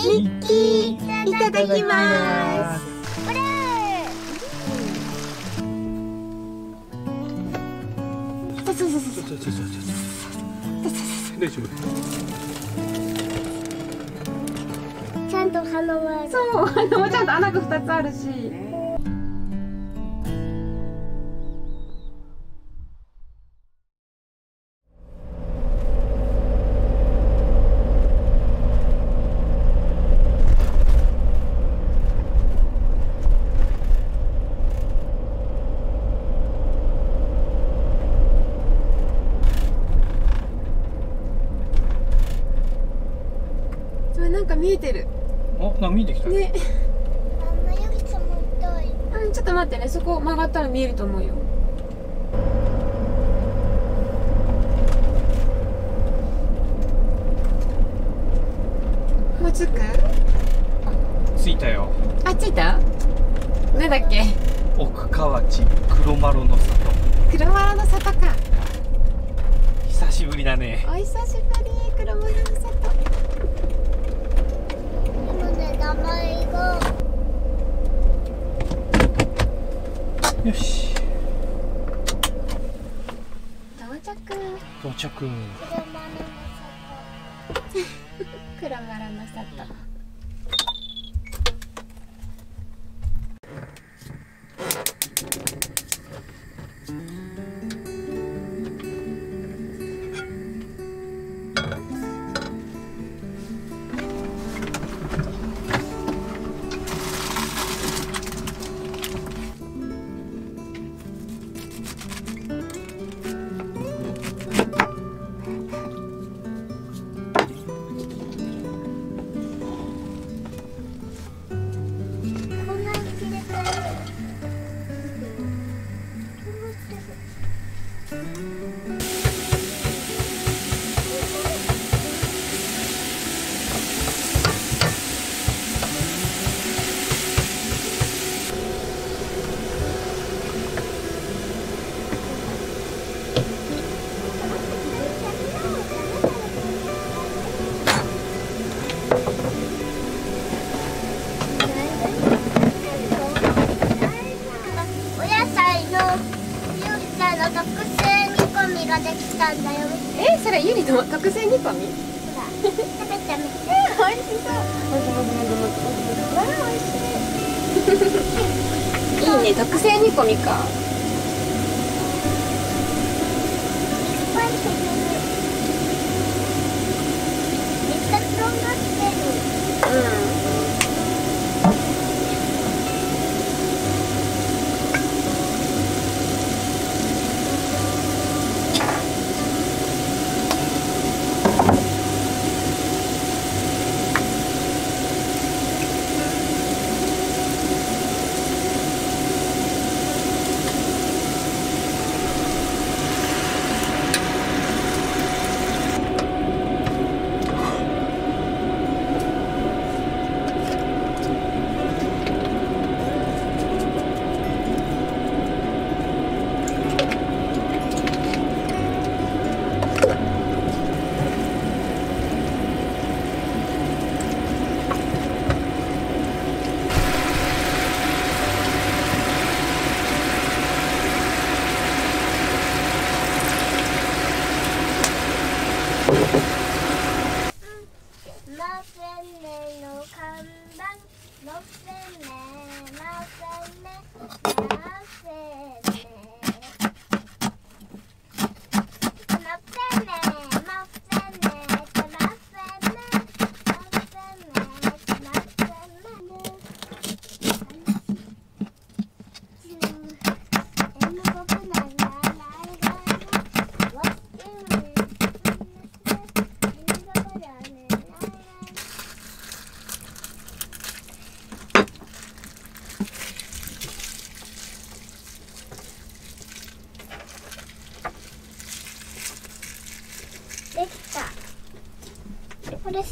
ミッキー、いただきます。 これ。 大丈夫。 ちゃんと鼻もある。 そう、鼻もちゃんと穴が2つあるし。なんか見えてる。 あ、なんか見えてきたね。 あんまよりつも太い。 うん、ちょっと待ってね、そこ曲がったら見えると思うよ。もう着く？ 着いたよ。 あ、着いた？なんだっけ？ 奥河内黒丸の里。 黒丸の里か。 久しぶりだね。 お久しぶり、黒丸の里。 名前がよし。 到着。 到着。 黒丸の里。え、それユニの特製煮込み？ほら、 食べてみて。 美味しそう。わあ、美味しい。いいね、特製煮込みか。 めっちゃとんがってる。 うん。 できた。これ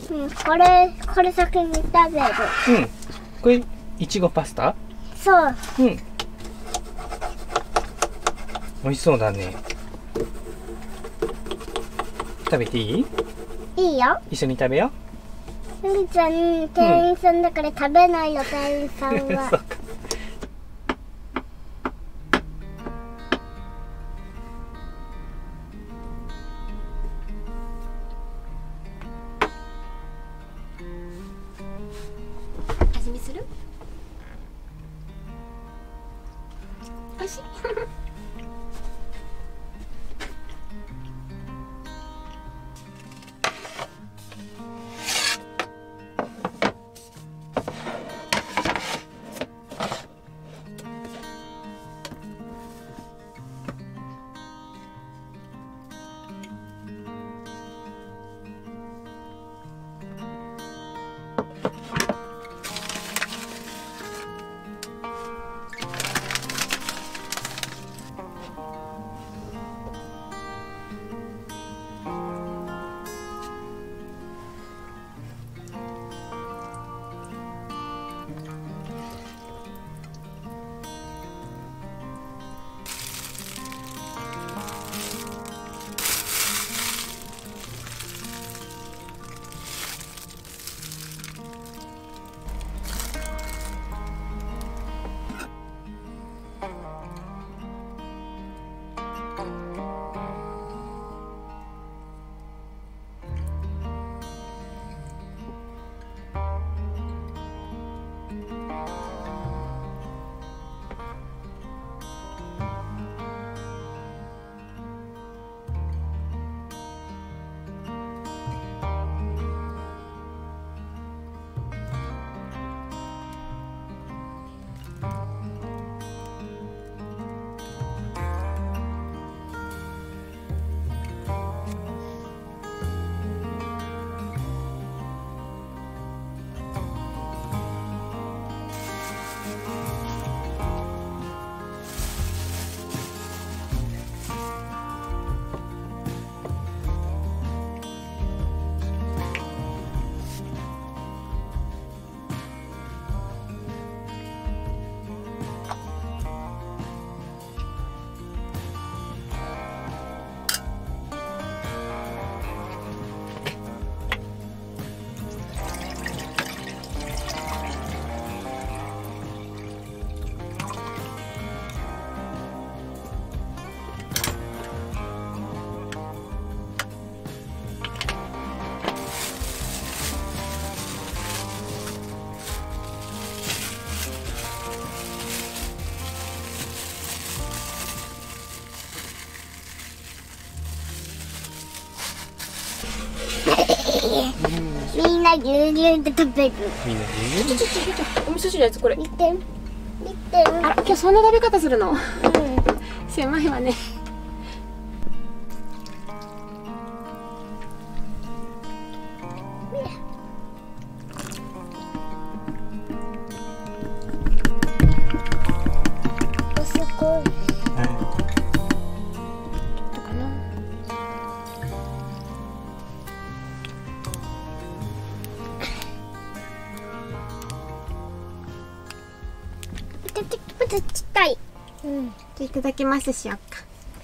うん、これ先に食べる。 うん。これいちごパスタ？ そう。 うん。美味しそうだね。食べていい？ いいよ。 一緒に食べよゆりちゃん店員さんだから食べないよ、店員さんう。 は。 そうか。 味見する？美味しい？ みんな牛乳で食べる。 みんなお味噌汁のやつこれ。 見て。見て。 あ、今日そんな食べ方するの？ うん。 狭いわね。 すごい。 どうかな。 ちっちゃい。うん。 じゃあいただきますしよっか。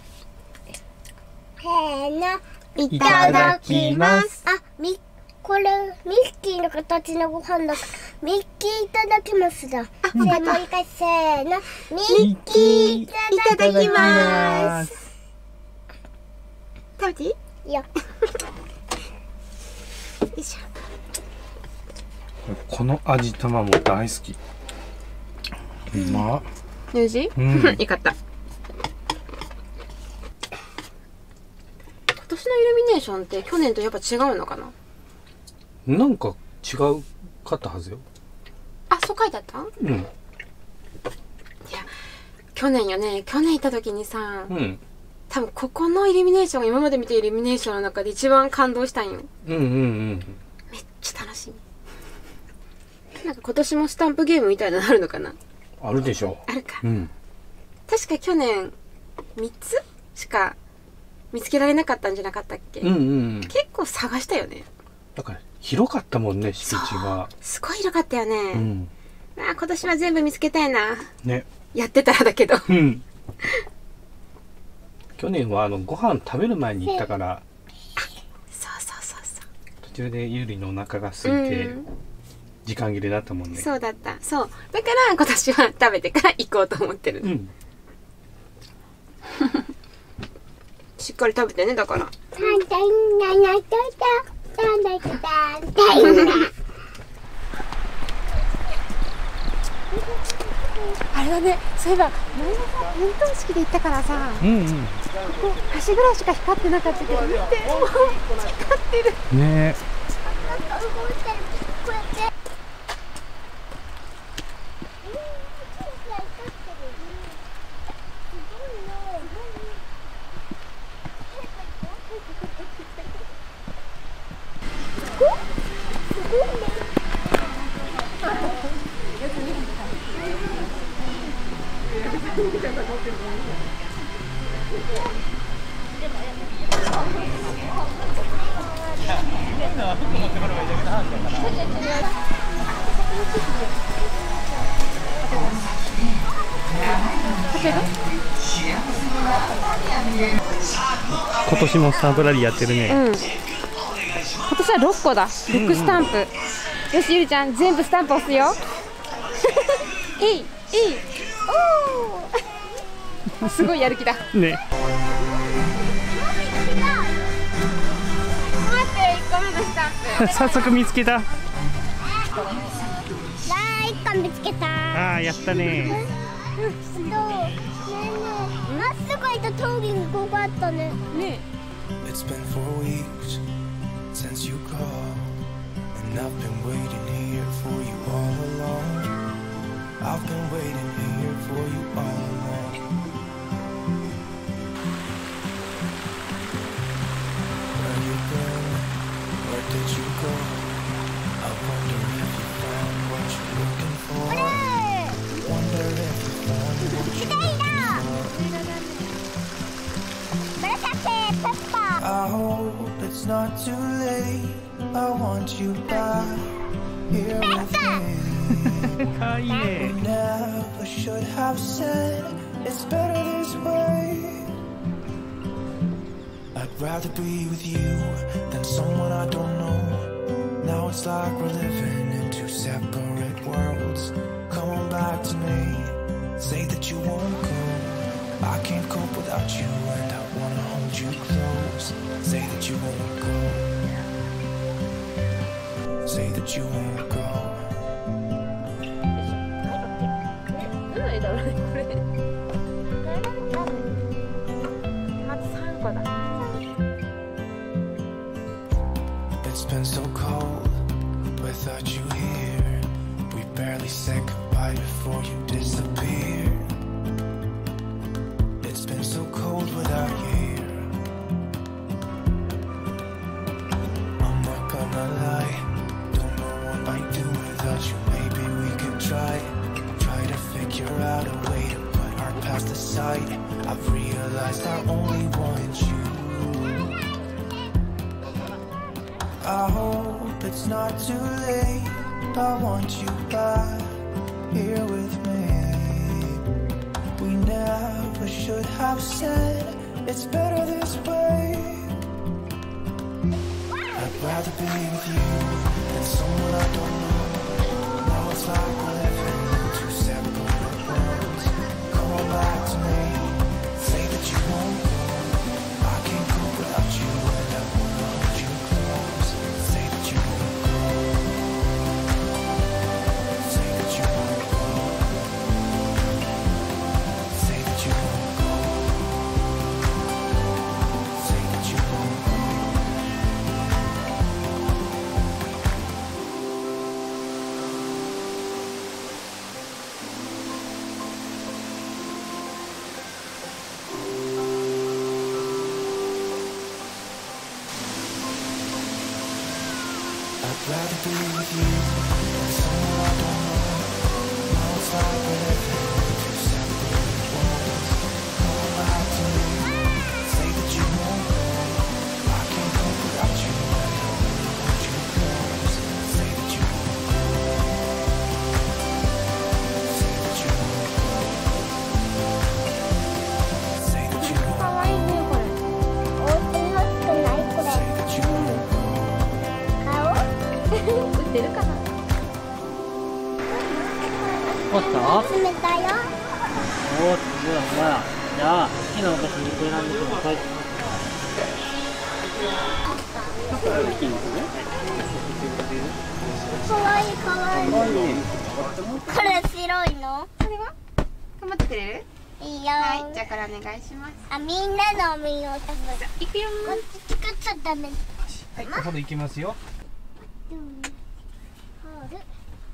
せーの。 いただきます。 あ、これミッキーの形のご飯だ。ミッキーいただきますだ。せーの、一回せーの。ミッキーいただきます。 食べていい？ いや。 よいしょ。 この味玉も大好き。うまっ。 おいしい？ うん。 よかった。今年のイルミネーションって去年とやっぱ違うのかな？ なんか違うかったはずよ。 あ、そう書いてあった？ うん。 いや、去年よね。去年行った時にさ、 うん。 多分ここのイルミネーションが今まで見たイルミネーションの中で一番感動したんよ。 うんうんうん。 めっちゃ楽しみ。なんか今年もスタンプゲームみたいなのあるのかな？ あるでしょ。 あるか。 うん。 確か去年3つしか見つけられなかったんじゃなかったっけ？ うんうんうん。 結構探したよね。 だから広かったもんね、敷地が。 すごい広かったよね。 うん。 あ、今年は全部見つけたいな。 ね。 やってたらだけど。 うん。去年はご飯食べる前に行ったから。 そうそうそうそう。 途中でゆりのお腹が空いて、時間切れだったもんね。 そうだった。そう。だから今年は食べてから行こうと思ってる。 うん。 しっかり食べてね、だから。あれだね、そういえば前のさ、点灯式で行ったからさ、 うんうん、ここ橋ぐらいしか光ってなかったけど、見て、もう光ってるね。今年もスタンプラリーやってるね。うん。今年は6個だ。6スタンプ。よし、ゆりちゃん、全部スタンプ押すよ。いい。おお。すごいやる気だ。ね。待って、1個目のスタンプ。 早速見つけた。 1個見つけた。 ああ、やったね。 まっすぐ行った峠に5個あったね。ね。 It's been 4 weeks since you called, and I've been waiting here for you all along. I've been waiting here for you all along. Where you been? Where did you go? I wonder if you found what you're looking for. Wonder if you found what you're looking for. I hope it's not too late. I want you back here with me. We never should have said it's better this way. I'd rather be with you than someone I don't know. Now it's like we're living in 2 separate worlds. Come on back to me. Say that you won't go. I can't cope without you, and I wanna hold you close. Say that you won't go. Say that you won't go. It's been so cold without you here. We barely said goodbye before you disappeared. It's been so cold without you here. I'm not gonna lie, don't know what I'd do without you. Maybe we could try to figure out a way to put our past aside. I've realized I only want you. I hope it's not too late. I want you back here with me. We never should have said it's better this way. I'd rather be with you than someone I don't know. Now it's like we're living in 2 separate worlds. Come on back to me. Say that you won't go. I can't go without you, and I wanna hold you close. Say that you won't go. Say that you won't go. Say that you won't go. Say that you won't go. I'd rather be with you than someone I don't know. Now it's like we're living in 2 separate worlds. Come back to me. Say that you won't go. I can't cope without you, and I wanna hold you close. ってるかな。 おっと冷たいよ。 おっと、ほらほら。じゃあ、好きなお菓子に選んでください。 かわいいかわいい。これ白いの？ これは頑張ってくれる？ いいよ。 はい、じゃあこれお願いします。 あ、みんなのおみを食べる。 いくよこっち作っちゃダメ。 はい、ここでいきますよ。 ホール。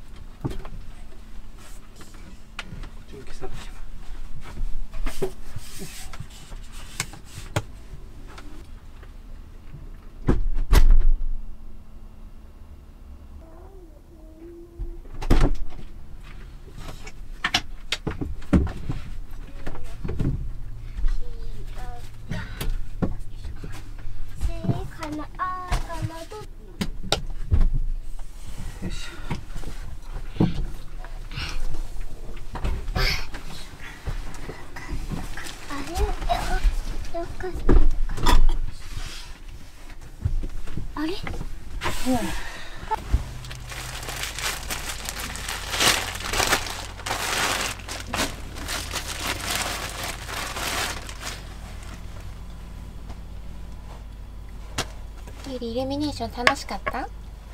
あれ？ ゆりイルミネーション楽しかった？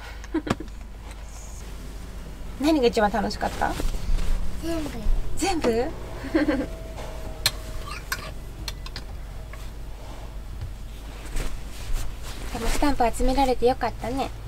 何が一番楽しかった？ 全部。 全部？でもスタンプ集められてよかったね。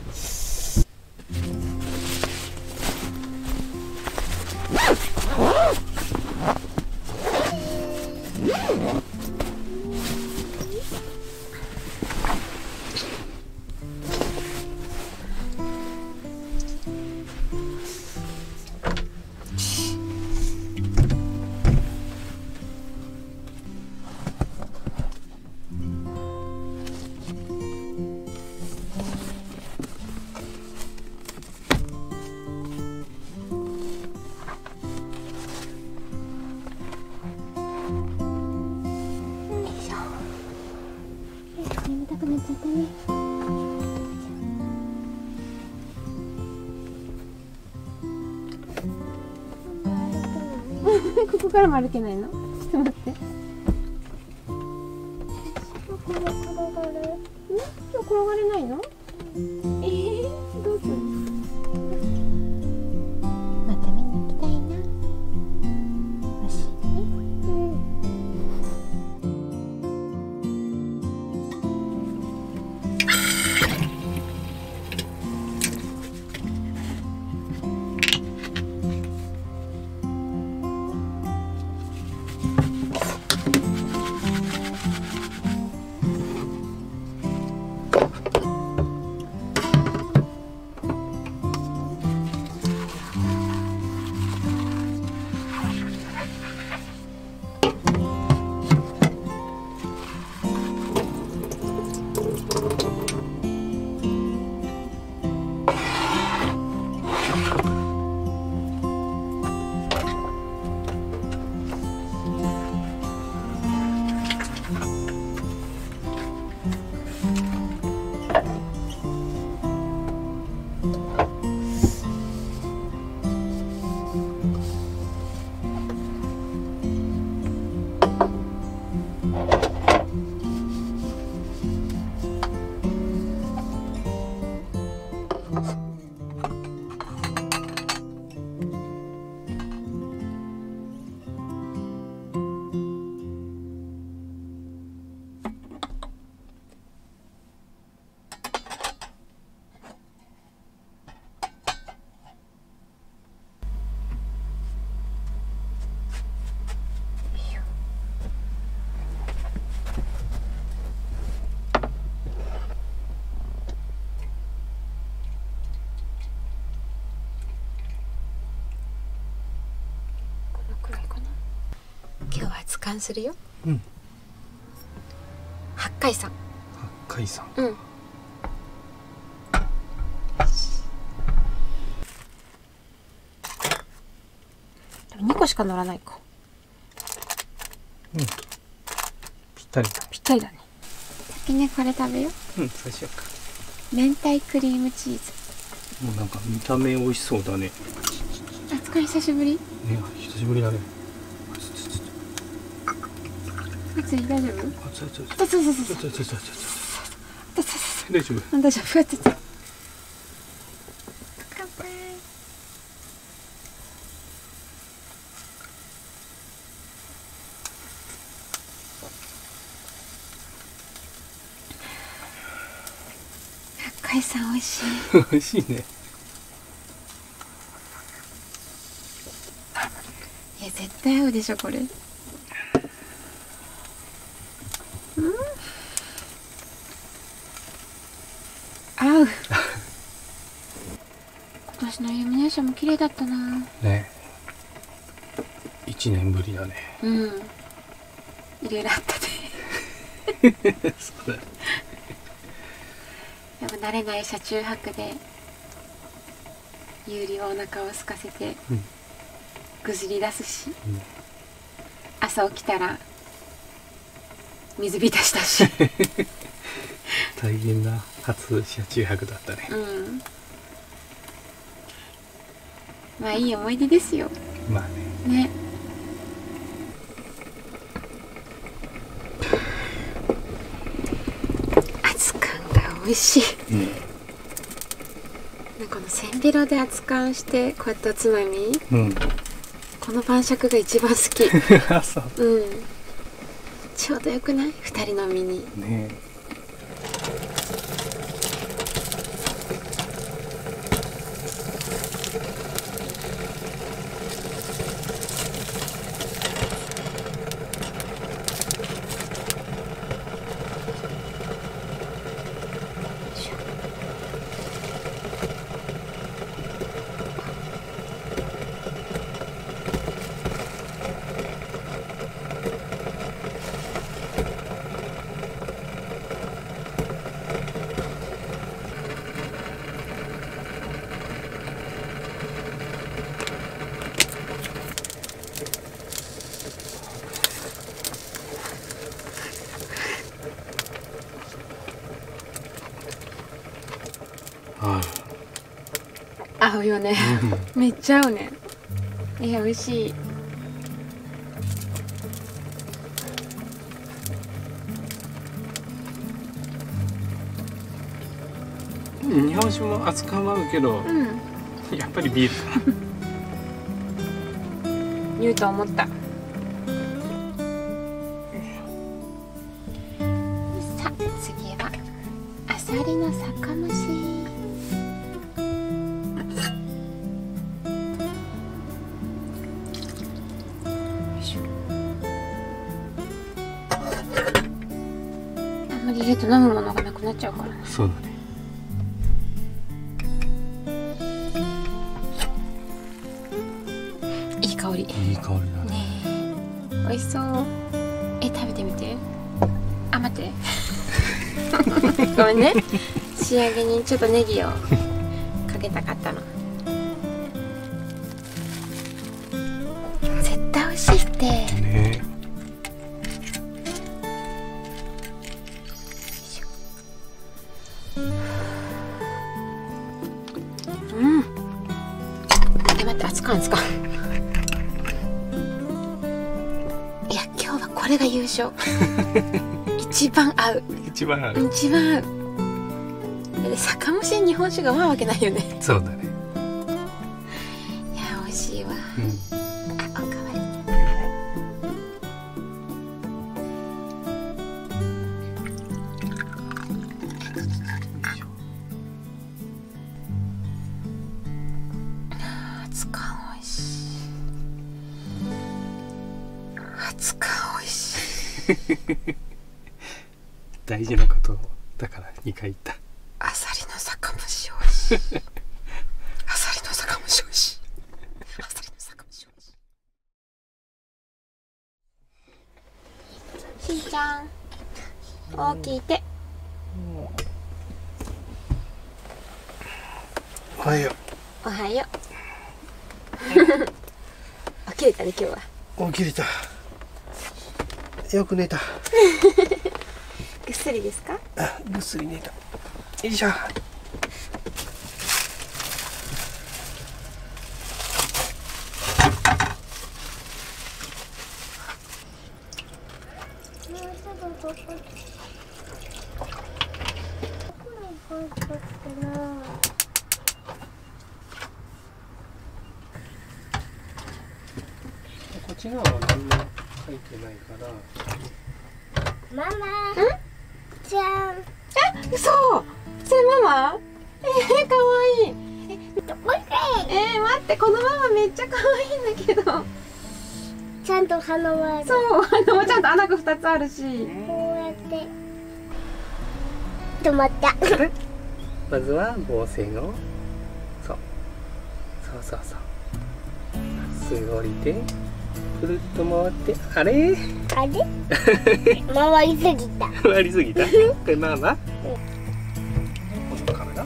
眠たくなっちゃったね。ここからも歩けないの？ちょっと待って。 これ転がる。 今日転がれないの？どうする？また見に行きたいな。よし。今日は図鑑するよ。 うん。 八海山。 八海山。 うん。でも2個しか乗らないか。 ぴったりだ。 ぴったりだね。先ねこれ食べよう。 そうしようか。 明太クリームチーズ。 もうなんか見た目美味しそうだね。 熱燗久しぶり。 ね、久しぶりだね。 熱い大丈夫？ 熱い熱い熱い熱い熱い熱い熱い熱い熱い熱い大丈夫。 大丈夫。熱い。乾杯。海さん美味しい。 美味しいね。 いや絶対合うでしょこれ。合う。今年のイルミネーションも綺麗だったな。 ね。1年ぶりだね。 うん。いろいろあったね。 そうだね。 やっぱ慣れない車中泊で有利はお腹を空かせてぐずり出すし、朝起きたら水浸しだし大変な初車中泊だったね。 まあいい思い出ですよ。 まあね。 ね。熱燗が美味しい。このせんべろで熱燗してこうやっておつまみ、この晩酌が一番好き。 そう。 ちょうどよくない？2人飲みに。 ね。 合うよね。めっちゃ合うね。いや美味しい。 日本酒も熱燗は合うけど、やっぱりビールかな。 言うと思った。さあ次はあさりの酒蒸し。あんまり入れると飲むものがなくなっちゃうから。 そうだね。 いい香り。 いい香りだね。 ねえ、美味しそう。食べてみて。あ、待って。ごめんね。仕上げにちょっとネギをかけたかったの。絶対美味しいって。 ね。 待って、熱燗。いや、今日はこれが優勝。一番合う。 一番合う。 一番合う。で、酒蒸しに日本酒が合うわけないよね。 そうだね。 いや、美味しいわ。あ、おかわり。熱燗美味しい。熱燗美味しい。 大事なことだから2回言った。 あさりの酒蒸し美味しい。あさりの酒蒸し美味しい。あさりの酒蒸し美味しい。しんちゃん、大きい手。 おはよおはよう。起きれたね今日は。 う。起きれた。よく寝た。 ぐっすりですか？ ぐっすり寝た。よいしょ。 こっちのは何も書いてないから。 ママ。じゃん。 嘘。それママ？かわいい。 おいしい。 待って、このママめっちゃ可愛いんだけど。 ちゃんと鼻もある。 そう、ちゃんと穴が2つあるし。 こうやって止まった。 まずは合成の。そうそう。すぐ降りて、くるっと回って、あれ？ あれ？回りすぎた。 回りすぎた。これママ？この体？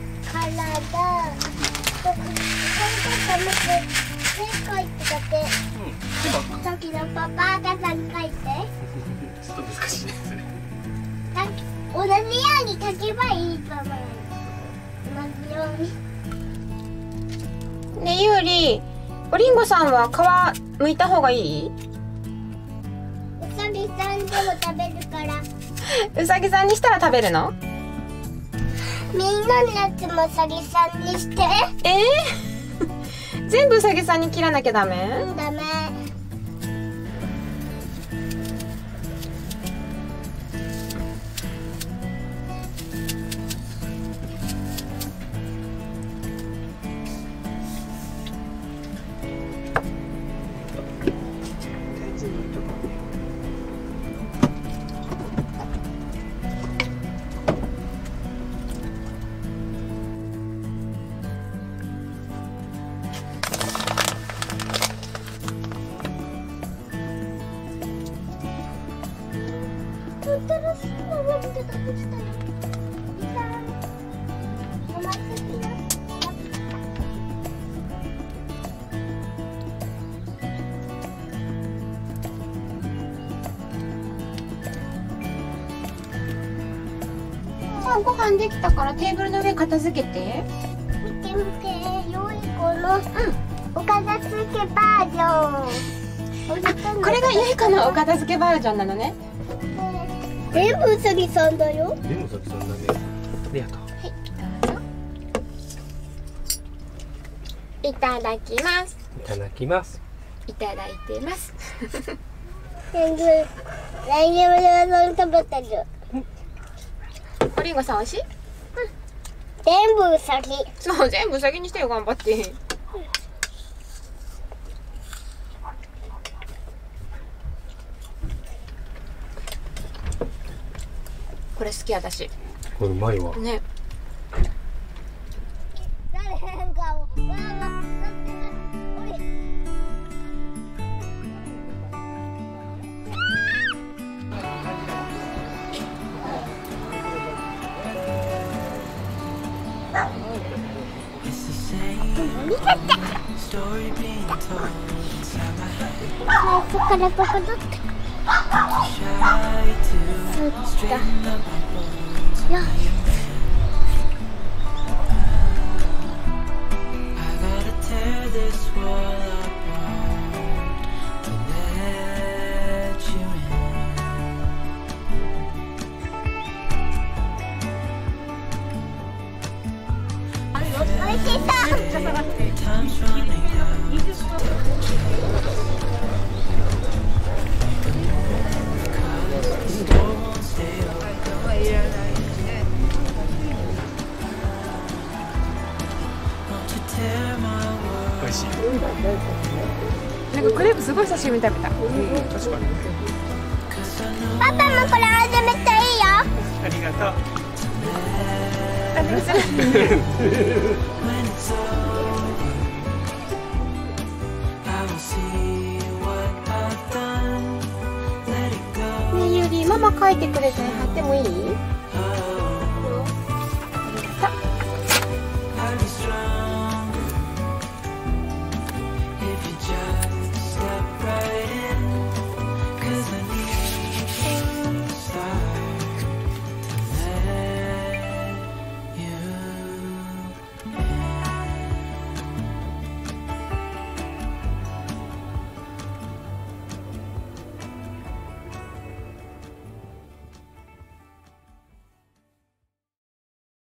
書いてたって。さっきのパパがさん書いて。 ちょっと難しいですね。 同じように書けばいいと思う。同じように。 ねえ、ゆうり、おりんごさんは皮剥いた方がいい？ うさぎさんでも食べるから。 うさぎさんにしたら食べるの？ みんなのやつもうさぎさんにして。 全部うさぎさんに切らなきゃダメ？ ダメ。新しいのが出てきたよ。 さあ、ご飯できたからテーブルの上片付けて。 見て見て、よい子のお片付けバージョン。 これがゆいかのお片付けバージョンなのね。 全部うさぎさんだよ。 でもさきさんだね。ありがとう。 はい、どうぞ。いただきます。 いただきます。 いただいてます。 全部来年まで食べてる。 おりんごさん、おいしい？ 全部うさぎ。 そう、全部うさぎにしてよ、頑張って。これ好き、私。 これうまいわ。 ね。 誰かを。 Story being told inside my head. そこからここ取って。 Try to straighten up my bones. よ I gotta tear this wall apart to let you in. おいしそう。 Time's running out. Store won't stay open. Won't you tear my world? 美味しい。 なんかクレープすごい久しぶりに食べた。 確かに。 'Cause I know パパもこれ始めていいよ。 ありがとう。 when it's over, I will see what I've done. Let it go. ねえ、ゆり、ママ書いてくれて貼ってもいい？ I'll be strong.